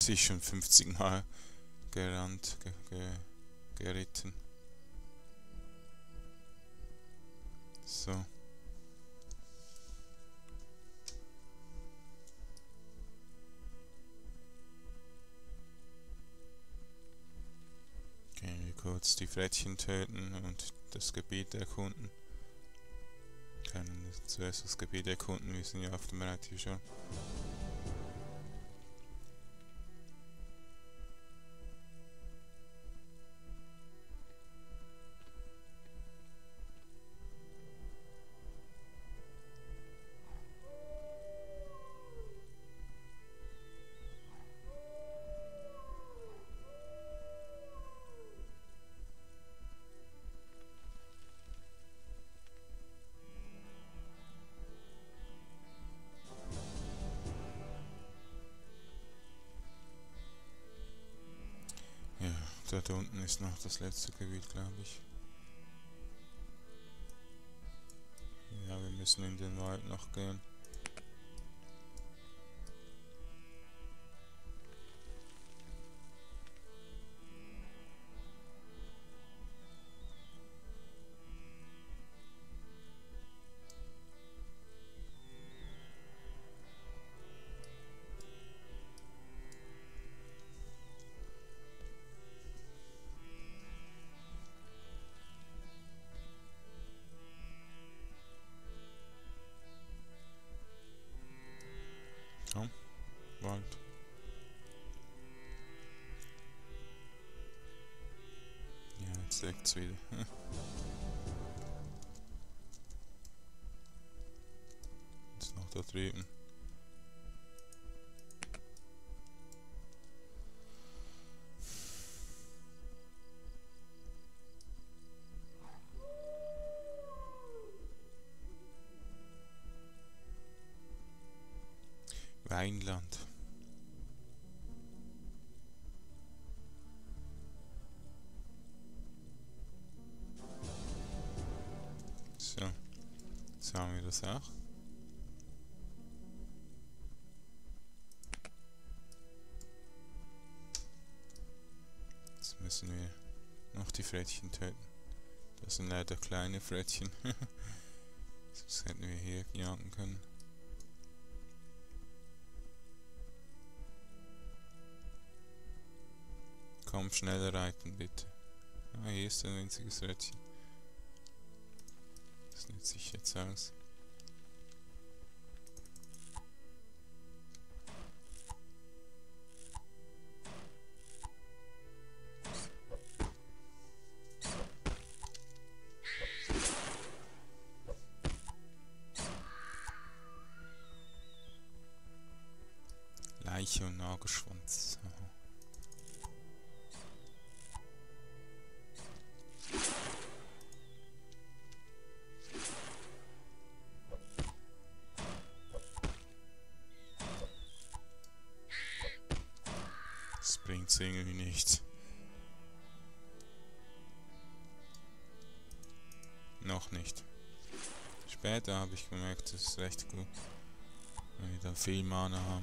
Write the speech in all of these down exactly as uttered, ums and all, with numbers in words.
sich schon fünfzig Mal gerannt, ge ge geritten. So. Gehen wir kurz die Frettchen töten und das Gebiet erkunden. Können zuerst das Gebiet erkunden, wir sind ja auf dem Rad hier schon. Dort unten ist noch das letzte Gebiet, glaube ich. Ja, wir müssen in den Wald noch gehen. Komm, Wald. Ja, jetzt leckt's wieder. Jetzt noch da drüben. Weinland. So, jetzt haben wir das auch. Jetzt müssen wir noch die Frettchen töten. Das sind leider kleine Frettchen. Sonst hätten wir hier jagen können. Komm, schneller reiten, bitte. Ah, hier ist ein winziges Rädchen. Das nimmt sich jetzt aus. Leiche und Nagelschwanz. Aha. Das bringt's irgendwie nicht. Noch nicht. Später habe ich gemerkt, das ist recht gut, wenn wir dann viel Mana haben.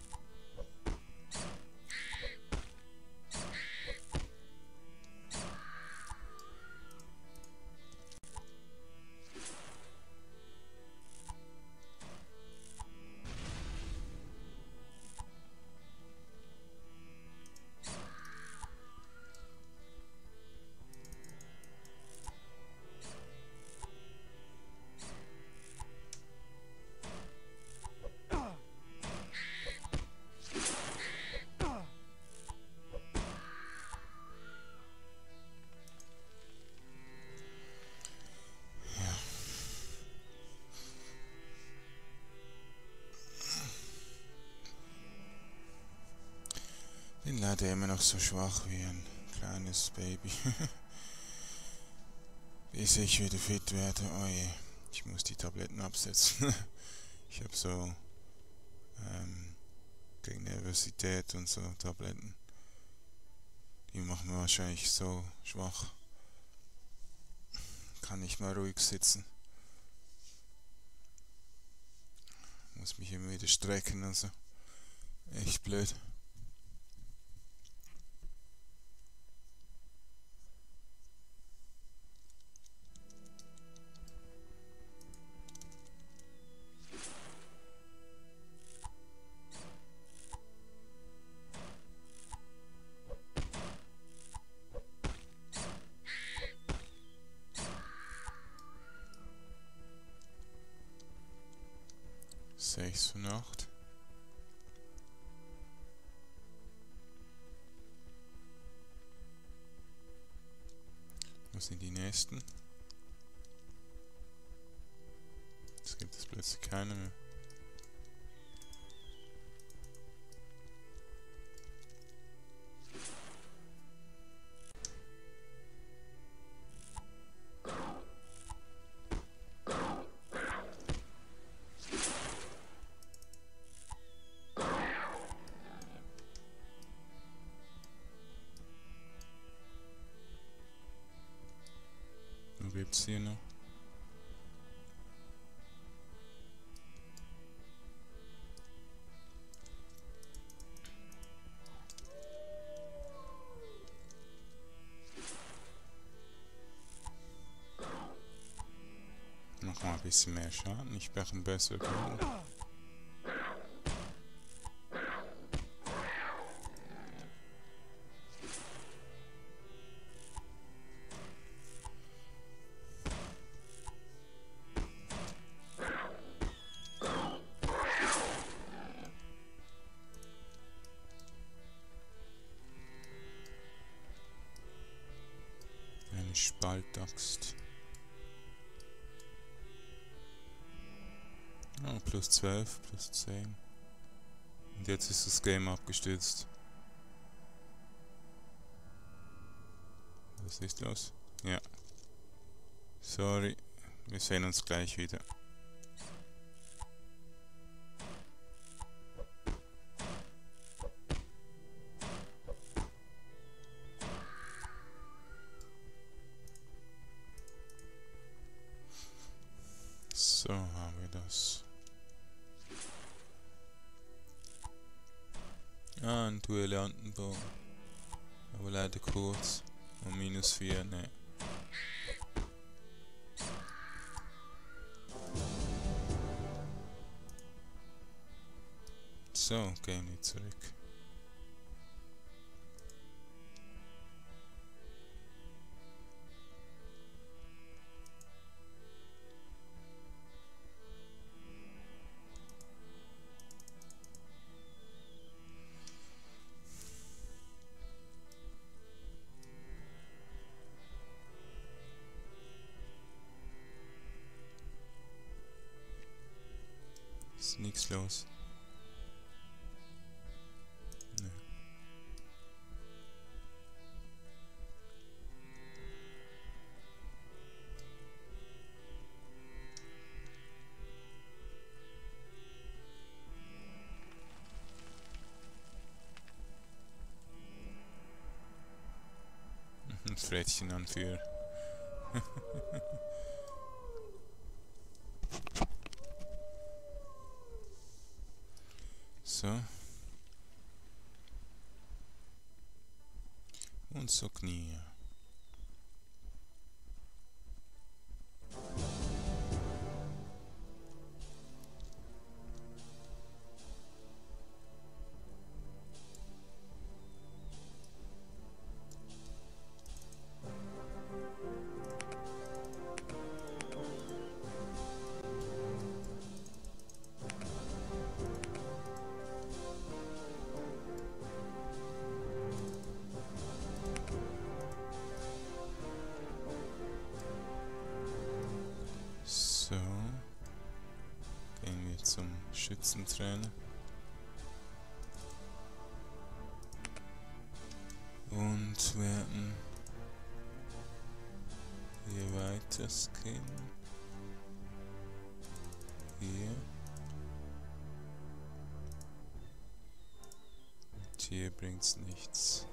Bin leider immer noch so schwach wie ein kleines Baby. Bis ich wieder fit werde. Oh je, ich muss die Tabletten absetzen. Ich habe so ähm, gegen Nervosität und so Tabletten. Die machen mir wahrscheinlich so schwach. Kann nicht mal ruhig sitzen. Muss mich immer wieder strecken und so. Echt blöd. sechs von acht. Wo sind die nächsten? Jetzt gibt es plötzlich keine mehr. Wo gibt's hier noch? Noch mal ein bisschen mehr Schaden. Ich brauche einen besseren Bogen. Eine Spaltaxt. Oh, plus zwölf, plus zehn. Und jetzt ist das Game abgestürzt. Was ist los? Ja. Sorry. Wir sehen uns gleich wieder. So haben wir das. Ah, ein Duellantenbogen. Aber leider kurz. Und minus vier, ne. So, gehen wir zurück. Ist nichts los. Nee. Ein Frettchen anführen. So. Und so Knie. So. Gehen wir zum Schützentrainer. Und werden hier weiter skinnen. Hier. Und hier bringt's nichts.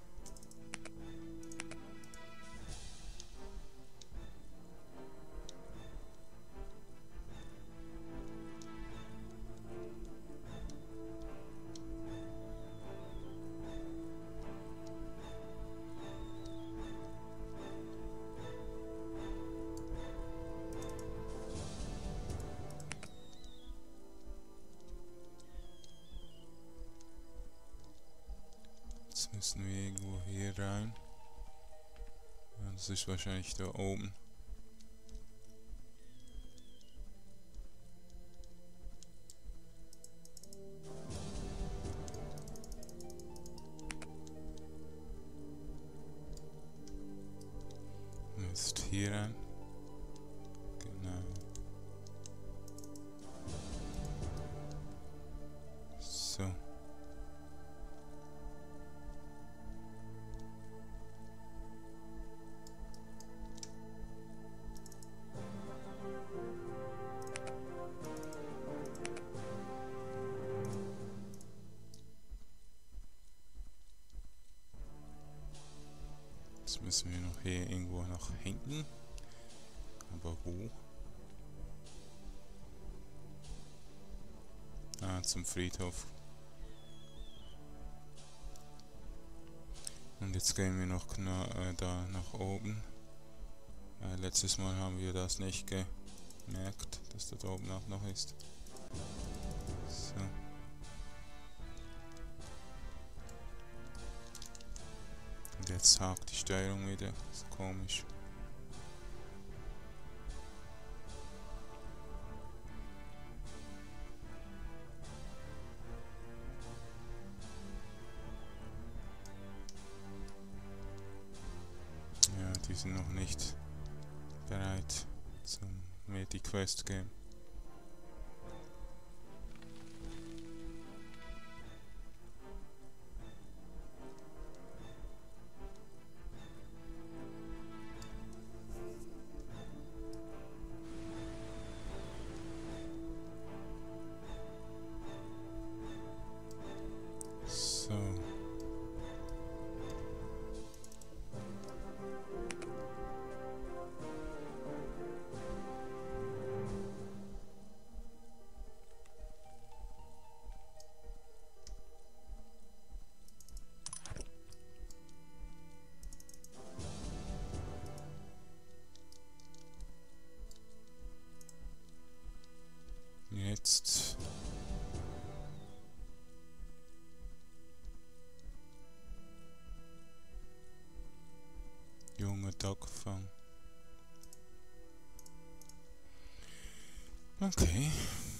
Jetzt müssen wir irgendwo hier rein. Ja, das ist wahrscheinlich da oben. jetzt hier rein. Genau. So. Jetzt müssen wir noch hier irgendwo nach hinten. Aber wo? Ah, zum Friedhof. Und jetzt gehen wir noch äh, da nach oben. Äh, letztes Mal haben wir das nicht gemerkt, dass da oben auch noch ist. So. Und jetzt hakt die Steuerung wieder. Das ist komisch. Ja, die sind noch nicht bereit zum mir die Quest geben. So. Jetzt junge Dogfang. Okay.